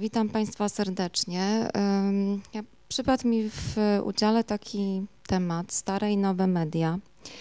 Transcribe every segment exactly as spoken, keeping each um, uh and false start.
Witam Państwa serdecznie. Ja, przypadł mi w udziale taki temat, stare i nowe media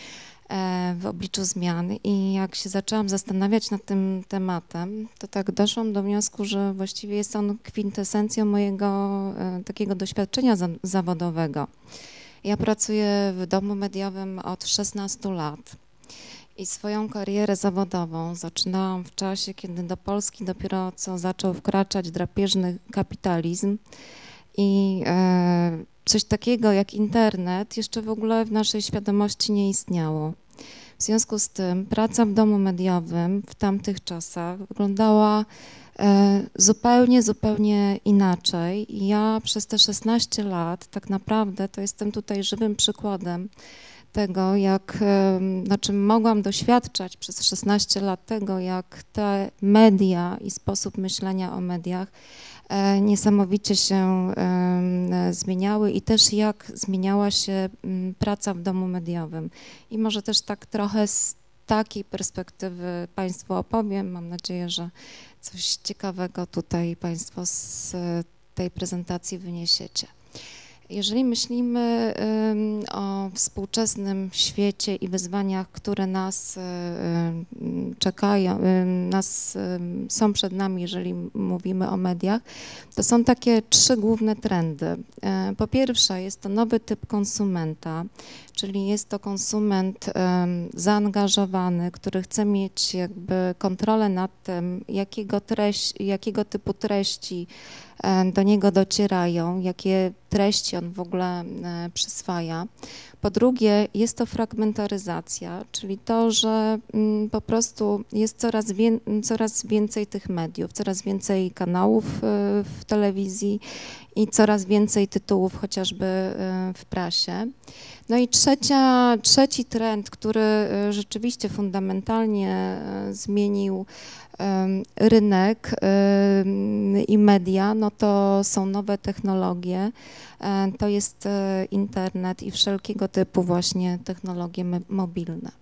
w obliczu zmian i jak się zaczęłam zastanawiać nad tym tematem, to tak doszłam do wniosku, że właściwie jest on kwintesencją mojego takiego doświadczenia za, zawodowego. Ja pracuję w domu mediowym od szesnastu lat. I swoją karierę zawodową zaczynałam w czasie, kiedy do Polski dopiero co zaczął wkraczać drapieżny kapitalizm i e, coś takiego jak internet jeszcze w ogóle w naszej świadomości nie istniało. W związku z tym praca w domu mediowym w tamtych czasach wyglądała e, zupełnie, zupełnie inaczej. I ja przez te szesnaście lat tak naprawdę to jestem tutaj żywym przykładem tego, jak, na czym mogłam doświadczać przez szesnaście lat tego, jak te media i sposób myślenia o mediach niesamowicie się zmieniały i też jak zmieniała się praca w domu mediowym. I może też tak trochę z takiej perspektywy Państwu opowiem. Mam nadzieję, że coś ciekawego tutaj Państwo z tej prezentacji wyniesiecie. Jeżeli myślimy o współczesnym świecie i wyzwaniach, które nas czekają, nas są przed nami, jeżeli mówimy o mediach, to są takie trzy główne trendy. Po pierwsze, jest to nowy typ konsumenta, czyli jest to konsument zaangażowany, który chce mieć jakby kontrolę nad tym, jakiego, treść, jakiego typu treści do niego docierają, jakie treści on w ogóle przyswaja. Po drugie, jest to fragmentaryzacja, czyli to, że po prostu jest coraz, wie, coraz więcej tych mediów, coraz więcej kanałów w telewizji i coraz więcej tytułów chociażby w prasie. No i trzecia, trzeci trend, który rzeczywiście fundamentalnie zmienił rynek i media, no to są nowe technologie, to jest internet i wszelkiego typu właśnie technologie mobilne.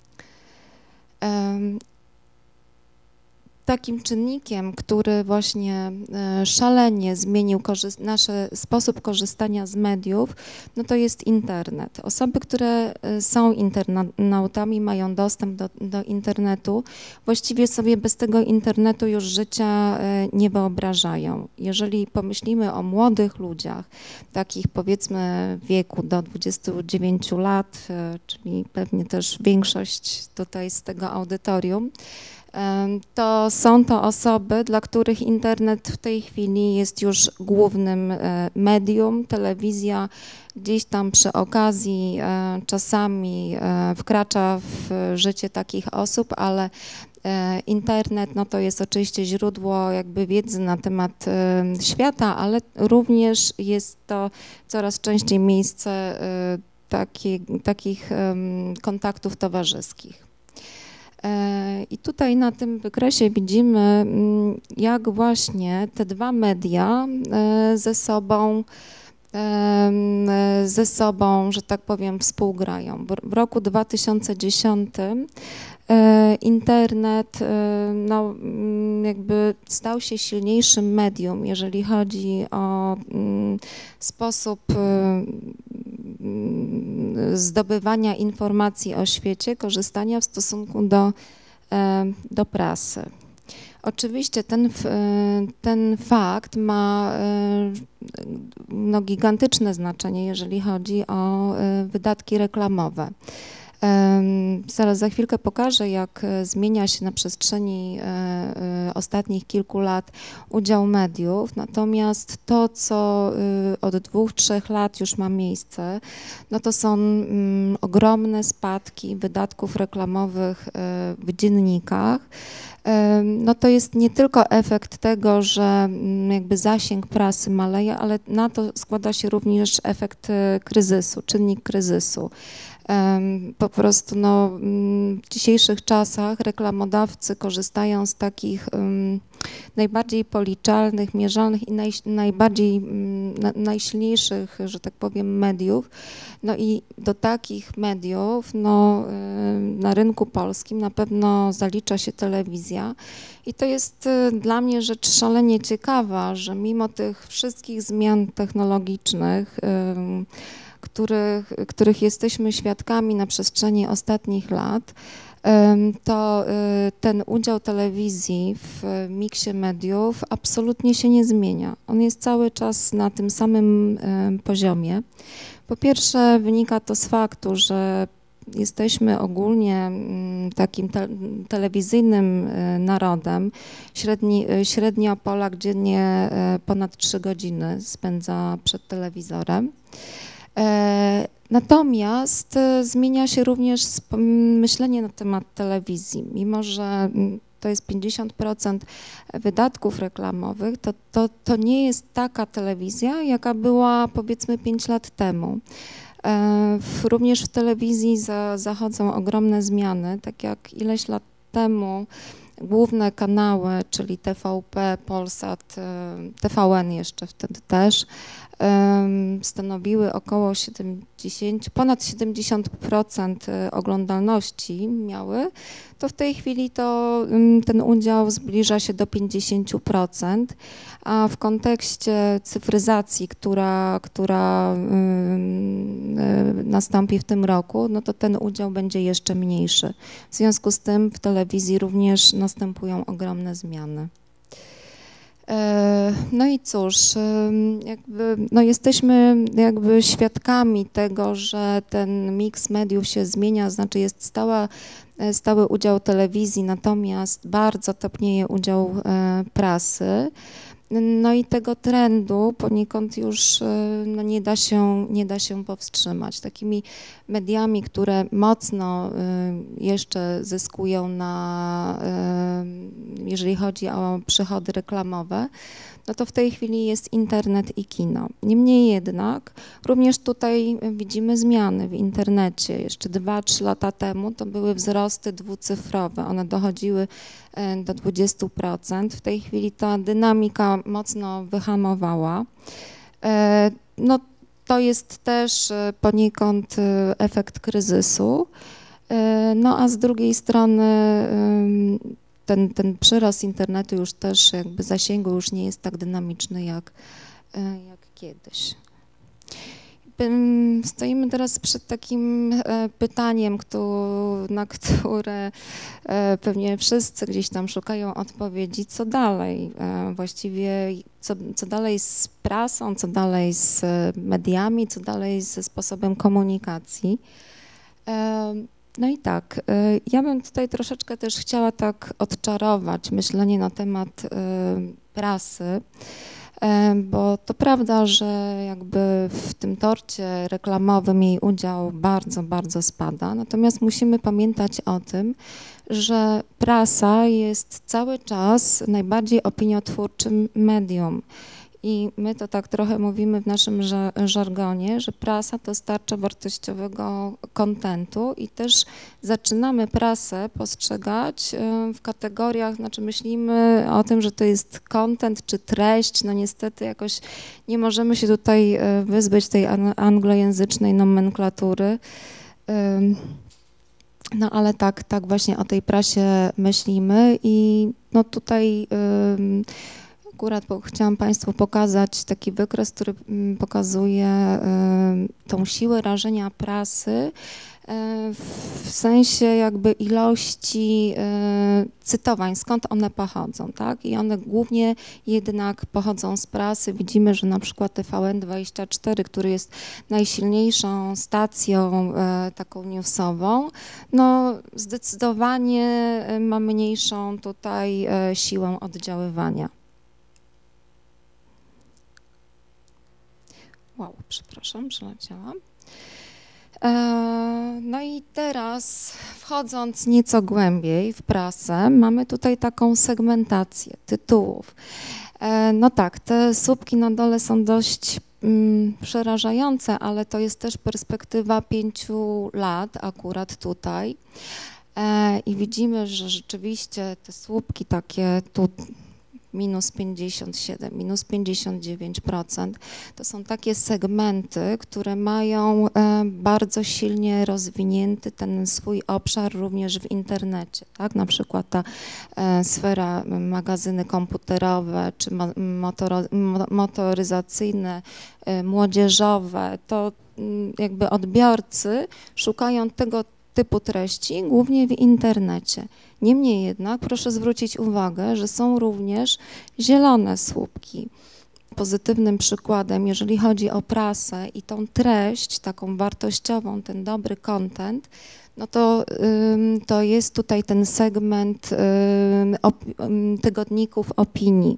Takim czynnikiem, który właśnie szalenie zmienił nasz sposób korzystania z mediów, no to jest internet. Osoby, które są internautami, mają dostęp do, do internetu, właściwie sobie bez tego internetu już życia nie wyobrażają. Jeżeli pomyślimy o młodych ludziach, takich powiedzmy w wieku do dwudziestu dziewięciu lat, czyli pewnie też większość tutaj z tego audytorium, to są to osoby, dla których internet w tej chwili jest już głównym medium, telewizja gdzieś tam przy okazji czasami wkracza w życie takich osób, ale internet no to jest oczywiście źródło jakby wiedzy na temat świata, ale również jest to coraz częściej miejsce taki, takich kontaktów towarzyskich. I tutaj na tym wykresie widzimy, jak właśnie te dwa media ze sobą, ze sobą, że tak powiem, współgrają. W roku dwa tysiące dziesiątym internet no, jakby stał się silniejszym medium, jeżeli chodzi o sposób zdobywania informacji o świecie, korzystania w stosunku do, do prasy. Oczywiście ten, ten fakt ma no, gigantyczne znaczenie, jeżeli chodzi o wydatki reklamowe. Zaraz za chwilkę pokażę, jak zmienia się na przestrzeni ostatnich kilku lat udział mediów, natomiast to, co od dwóch, trzech lat już ma miejsce, no to są ogromne spadki wydatków reklamowych w dziennikach. No to jest nie tylko efekt tego, że jakby zasięg prasy maleje, ale na to składa się również efekt kryzysu, czynnik kryzysu. Po prostu no, w dzisiejszych czasach reklamodawcy korzystają z takich najbardziej policzalnych, mierzalnych i naj, najbardziej, na, najsilniejszych, że tak powiem, mediów. No i do takich mediów no, na rynku polskim na pewno zalicza się telewizja. I to jest dla mnie rzecz szalenie ciekawa, że mimo tych wszystkich zmian technologicznych, których, których jesteśmy świadkami na przestrzeni ostatnich lat, to ten udział telewizji w miksie mediów absolutnie się nie zmienia. On jest cały czas na tym samym poziomie. Po pierwsze, wynika to z faktu, że jesteśmy ogólnie takim te, telewizyjnym narodem. Średni, średnio Polak dziennie ponad trzy godziny spędza przed telewizorem. Natomiast zmienia się również myślenie na temat telewizji. Mimo że to jest pięćdziesiąt procent wydatków reklamowych, to, to, to nie jest taka telewizja, jaka była powiedzmy pięć lat temu. W, również w telewizji za, zachodzą ogromne zmiany, tak jak ileś lat temu główne kanały, czyli T V P, Polsat, T V N jeszcze wtedy też, stanowiły około siedemdziesiąt, ponad siedemdziesiąt procent oglądalności miały, to w tej chwili to ten udział zbliża się do pięćdziesiąt procent, a w kontekście cyfryzacji, która, która nastąpi w tym roku, no to ten udział będzie jeszcze mniejszy. W związku z tym w telewizji również następują ogromne zmiany. No i cóż, jakby, no jesteśmy jakby świadkami tego, że ten miks mediów się zmienia, znaczy jest stała, stały udział telewizji, natomiast bardzo topnieje udział prasy. No i tego trendu poniekąd już no nie da się, nie da się powstrzymać. Takimi mediami, które mocno jeszcze zyskują na, jeżeli chodzi o przychody reklamowe, no to w tej chwili jest internet i kino. Niemniej jednak również tutaj widzimy zmiany w internecie. Jeszcze dwa, trzy lata temu to były wzrosty dwucyfrowe. One dochodziły do dwudziestu procent. W tej chwili ta dynamika mocno wyhamowała. No, to jest też poniekąd efekt kryzysu. No a z drugiej strony ten, ten przyrost internetu już też jakby zasięgu już nie jest tak dynamiczny jak, jak kiedyś. Stoimy teraz przed takim pytaniem, na które pewnie wszyscy gdzieś tam szukają odpowiedzi, co dalej, właściwie co, co dalej z prasą, co dalej z mediami, co dalej ze sposobem komunikacji. No i tak, ja bym tutaj troszeczkę też chciała tak odczarować myślenie na temat prasy, bo to prawda, że jakby w tym torcie reklamowym jej udział bardzo, bardzo spada, natomiast musimy pamiętać o tym, że prasa jest cały czas najbardziej opiniotwórczym medium. I my to tak trochę mówimy w naszym żargonie, że prasa to tarcza wartościowego kontentu i też zaczynamy prasę postrzegać w kategoriach, znaczy myślimy o tym, że to jest content czy treść, no niestety jakoś nie możemy się tutaj wyzbyć tej anglojęzycznej nomenklatury. No ale tak, tak właśnie o tej prasie myślimy i no tutaj akurat chciałam Państwu pokazać taki wykres, który pokazuje tą siłę rażenia prasy w sensie jakby ilości cytowań, skąd one pochodzą, tak? I one głównie jednak pochodzą z prasy. Widzimy, że na przykład T V N dwadzieścia cztery, który jest najsilniejszą stacją taką newsową, no zdecydowanie ma mniejszą tutaj siłę oddziaływania. Wow, przepraszam, przeleciałam. No i teraz, wchodząc nieco głębiej w prasę, mamy tutaj taką segmentację tytułów. No tak, te słupki na dole są dość mm, przerażające, ale to jest też perspektywa pięciu lat akurat tutaj. I widzimy, że rzeczywiście te słupki takie tu minus pięćdziesiąt siedem, minus pięćdziesiąt dziewięć procent. To są takie segmenty, które mają bardzo silnie rozwinięty ten swój obszar również w internecie, tak? Na przykład ta sfera magazyny komputerowe czy motoryzacyjne, młodzieżowe, to jakby odbiorcy szukają tego typu treści głównie w internecie. Niemniej jednak proszę zwrócić uwagę, że są również zielone słupki. Pozytywnym przykładem, jeżeli chodzi o prasę i tą treść taką wartościową, ten dobry content, no to, to jest tutaj ten segment tygodników opinii.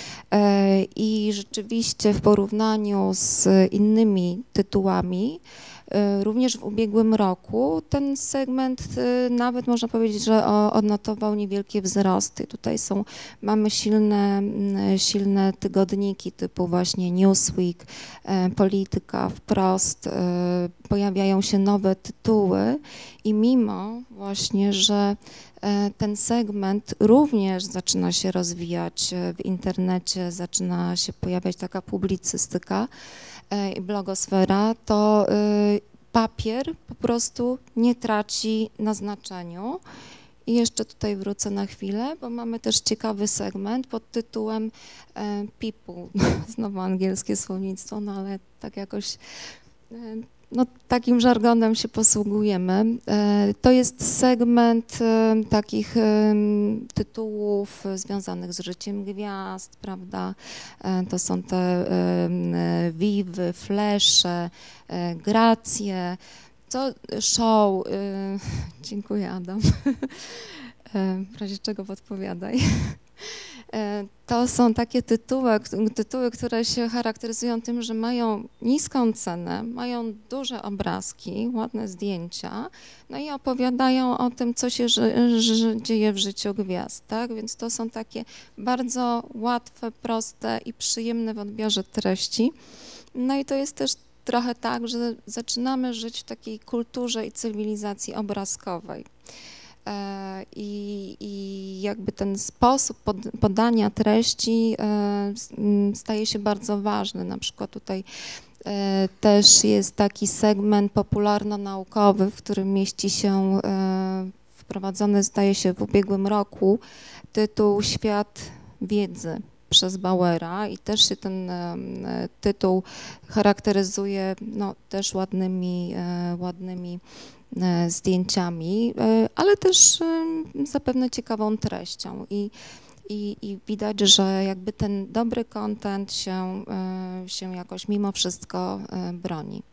I rzeczywiście w porównaniu z innymi tytułami, również w ubiegłym roku ten segment nawet można powiedzieć, że odnotował niewielkie wzrosty. Tutaj są, mamy silne, silne tygodniki typu właśnie Newsweek, Polityka, Wprost, pojawiają się nowe tytuły i mimo właśnie, że ten segment również zaczyna się rozwijać w internecie, zaczyna się pojawiać taka publicystyka i blogosfera, to papier po prostu nie traci na znaczeniu. I jeszcze tutaj wrócę na chwilę, bo mamy też ciekawy segment pod tytułem People, znowu angielskie słownictwo, no ale tak jakoś, no takim żargonem się posługujemy. To jest segment takich tytułów związanych z życiem gwiazd, prawda? To są te Vivy, Flesze, Gracje, co show, dziękuję Adam, w razie czego podpowiadaj. To są takie tytuły, tytuły, które się charakteryzują tym, że mają niską cenę, mają duże obrazki, ładne zdjęcia, no i opowiadają o tym, co się dzieje w życiu gwiazd, tak? Więc to są takie bardzo łatwe, proste i przyjemne w odbiorze treści. No i to jest też trochę tak, że zaczynamy żyć w takiej kulturze i cywilizacji obrazkowej. I, i jakby ten sposób pod, podania treści staje się bardzo ważny. Na przykład tutaj też jest taki segment popularno-naukowy, w którym mieści się wprowadzony, zdaje się, w ubiegłym roku tytuł Świat wiedzy przez Bauera i też się ten tytuł charakteryzuje no, też ładnymi, ładnymi zdjęciami, ale też zapewne ciekawą treścią i, i, i widać, że jakby ten dobry content się, się jakoś mimo wszystko broni.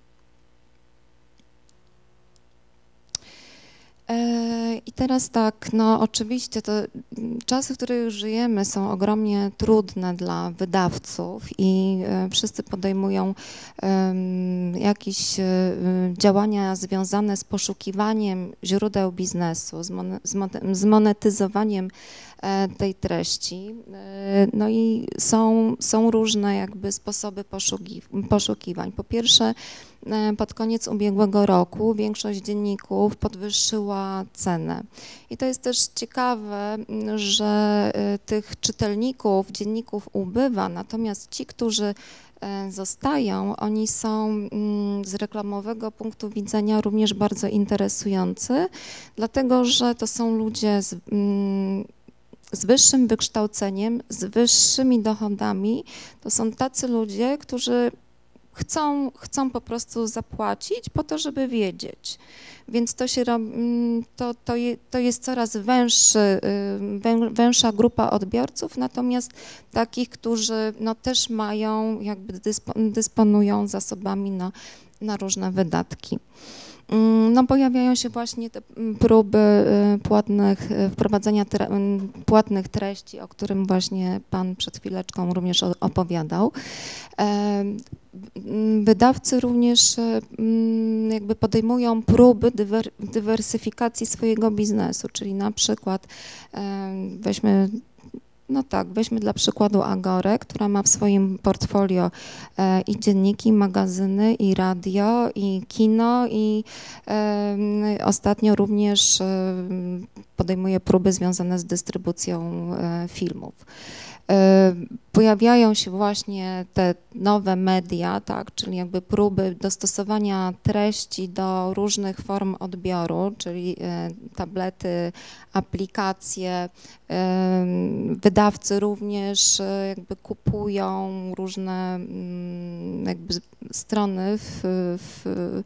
I teraz tak, no oczywiście to czasy, w których żyjemy, są ogromnie trudne dla wydawców i wszyscy podejmują jakieś działania związane z poszukiwaniem źródeł biznesu, z monetyzowaniem tej treści. No i są, są różne jakby sposoby poszukiwań. Po pierwsze, pod koniec ubiegłego roku większość dzienników podwyższyła cenę. I to jest też ciekawe, że tych czytelników, dzienników ubywa, natomiast ci, którzy zostają, oni są z reklamowego punktu widzenia również bardzo interesujący, dlatego że to są ludzie z, z wyższym wykształceniem, z wyższymi dochodami. To są tacy ludzie, którzy Chcą, chcą po prostu zapłacić po to, żeby wiedzieć. Więc to, się robi, to, to, je, to jest coraz węższy, wę, węższa grupa odbiorców, natomiast takich, którzy no, też mają, jakby dyspo, dysponują zasobami na, na różne wydatki. No, pojawiają się właśnie te próby płatnych, wprowadzenia tre, płatnych treści, o którym właśnie Pan przed chwileczką również opowiadał. Wydawcy również jakby podejmują próby dywer, dywersyfikacji swojego biznesu, czyli na przykład weźmy no tak, weźmy dla przykładu Agorę, która ma w swoim portfolio e, i dzienniki, i magazyny, i radio, i kino, i e, ostatnio również e, podejmuje próby związane z dystrybucją e, filmów. Pojawiają się właśnie te nowe media, tak, czyli jakby próby dostosowania treści do różnych form odbioru, czyli tablety, aplikacje, wydawcy również jakby kupują różne jakby strony w, w,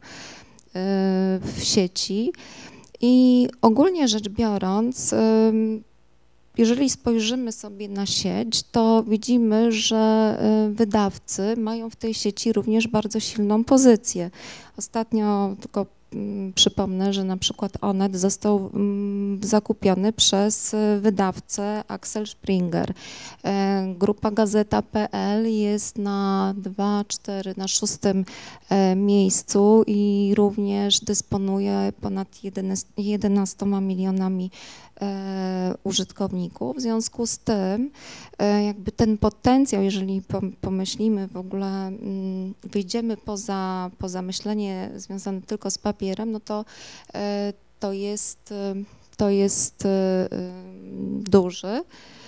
w sieci i ogólnie rzecz biorąc, jeżeli spojrzymy sobie na sieć, to widzimy, że wydawcy mają w tej sieci również bardzo silną pozycję. Ostatnio tylko przypomnę, że na przykład Onet został zakupiony przez wydawcę Axel Springer. Grupa Gazeta kropka pe el jest na dwa, cztery, na szóstym miejscu i również dysponuje ponad jedenastoma milionami użytkowników. W związku z tym jakby ten potencjał, jeżeli pomyślimy w ogóle, wyjdziemy poza, poza myślenie związane tylko z papierem, no to to jest, to jest duży.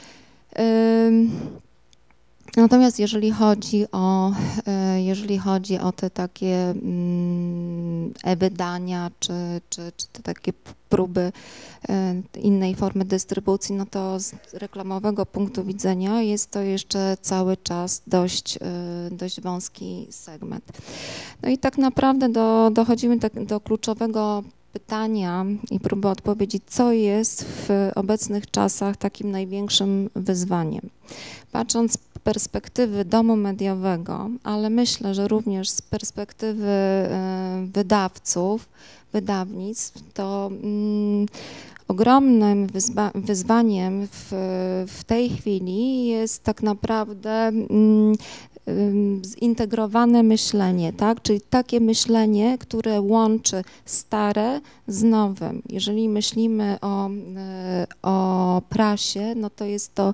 Natomiast jeżeli chodzi o, jeżeli chodzi o te takie e-wydania, czy, czy, czy te takie próby innej formy dystrybucji, no to z reklamowego punktu widzenia jest to jeszcze cały czas dość, dość wąski segment. No i tak naprawdę do, dochodzimy tak do kluczowego pytania i próby odpowiedzi, co jest w obecnych czasach takim największym wyzwaniem. Patrząc z perspektywy domu mediowego, ale myślę, że również z perspektywy wydawców, wydawnictw, to mm, ogromnym wyzwa wyzwaniem w, w tej chwili jest tak naprawdę mm, zintegrowane myślenie, tak? Czyli takie myślenie, które łączy stare z nowym. Jeżeli myślimy o, o prasie, no to jest to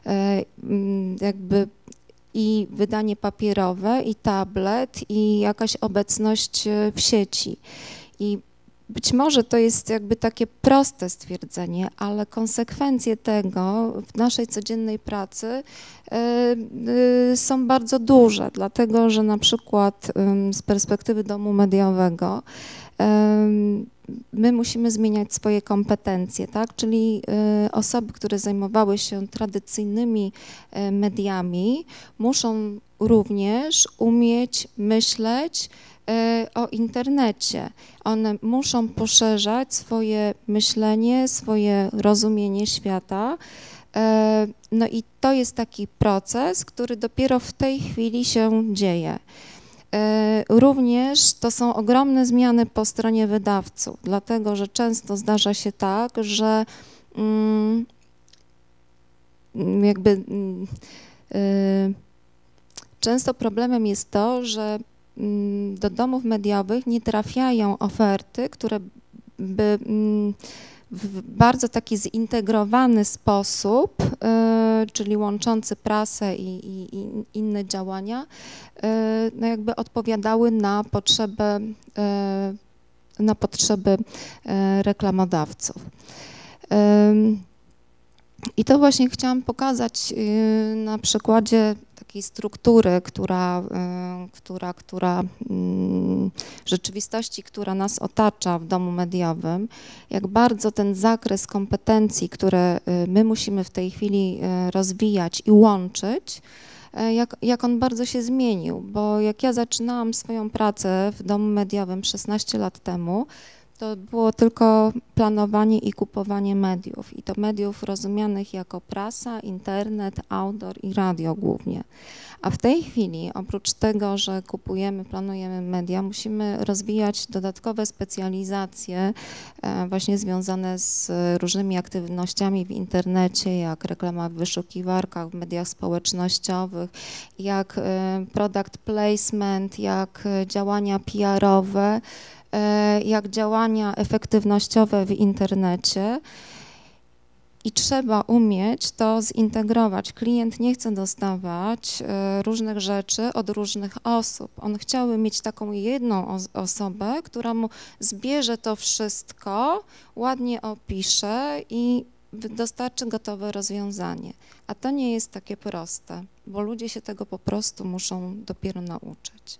jakby i wydanie papierowe, i tablet, i jakaś obecność w sieci. I być może to jest jakby takie proste stwierdzenie, ale konsekwencje tego w naszej codziennej pracy y, y, są bardzo duże, dlatego że na przykład y, z perspektywy domu mediowego y, my musimy zmieniać swoje kompetencje, tak? Czyli y, osoby, które zajmowały się tradycyjnymi y, mediami, muszą również umieć myśleć o internecie. One muszą poszerzać swoje myślenie, swoje rozumienie świata. No i to jest taki proces, który dopiero w tej chwili się dzieje. Również to są ogromne zmiany po stronie wydawców, dlatego że często zdarza się tak, że jakby często problemem jest to, że do domów mediowych nie trafiają oferty, które by w bardzo taki zintegrowany sposób, czyli łączący prasę i, i, i inne działania, no jakby odpowiadały na potrzeby, na potrzeby reklamodawców. I to właśnie chciałam pokazać na przykładzie takiej struktury, która, która, która rzeczywistości, która nas otacza w domu mediowym, jak bardzo ten zakres kompetencji, które my musimy w tej chwili rozwijać i łączyć, jak, jak on bardzo się zmienił, bo jak ja zaczynałam swoją pracę w domu mediowym szesnaście lat temu, to było tylko planowanie i kupowanie mediów i to mediów rozumianych jako prasa, internet, outdoor i radio głównie. A w tej chwili oprócz tego, że kupujemy, planujemy media, musimy rozwijać dodatkowe specjalizacje właśnie związane z różnymi aktywnościami w internecie, jak reklama w wyszukiwarkach, w mediach społecznościowych, jak product placement, jak działania P R-owe, jak działania efektywnościowe w internecie. I trzeba umieć to zintegrować. Klient nie chce dostawać różnych rzeczy od różnych osób. On chciałby mieć taką jedną osobę, która mu zbierze to wszystko, ładnie opisze i dostarczy gotowe rozwiązanie. A to nie jest takie proste, bo ludzie się tego po prostu muszą dopiero nauczyć.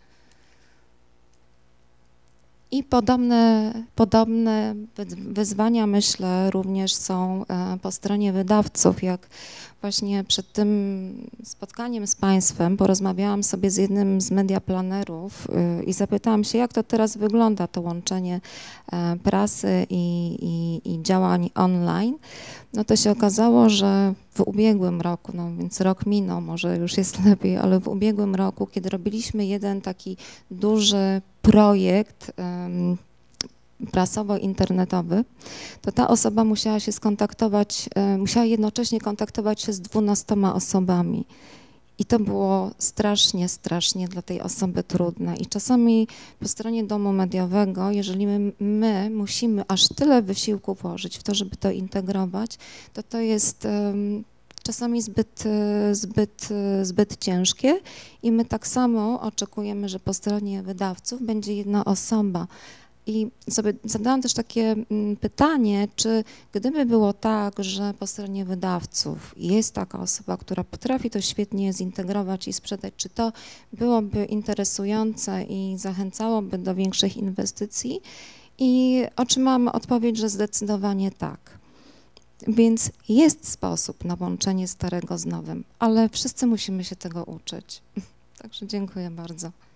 I podobne, podobne wyzwania, myślę, również są po stronie wydawców. Jak właśnie przed tym spotkaniem z Państwem porozmawiałam sobie z jednym z mediaplanerów i zapytałam się, jak to teraz wygląda, to łączenie prasy i, i, i działań online. No to się okazało, że w ubiegłym roku, no więc rok minął, może już jest lepiej, ale w ubiegłym roku, kiedy robiliśmy jeden taki duży projekt um, prasowo-internetowy, to ta osoba musiała się skontaktować, um, musiała jednocześnie kontaktować się z dwunastoma osobami. I to było strasznie, strasznie dla tej osoby trudne. I czasami po stronie domu mediowego, jeżeli my, my musimy aż tyle wysiłku włożyć w to, żeby to integrować, to to jest um, czasami zbyt, zbyt, zbyt ciężkie i my tak samo oczekujemy, że po stronie wydawców będzie jedna osoba. I sobie zadałam też takie pytanie, czy gdyby było tak, że po stronie wydawców jest taka osoba, która potrafi to świetnie zintegrować i sprzedać, czy to byłoby interesujące i zachęcałoby do większych inwestycji? I otrzymałam odpowiedź, że zdecydowanie tak. Więc jest sposób na łączenie starego z nowym, ale wszyscy musimy się tego uczyć. Także dziękuję bardzo.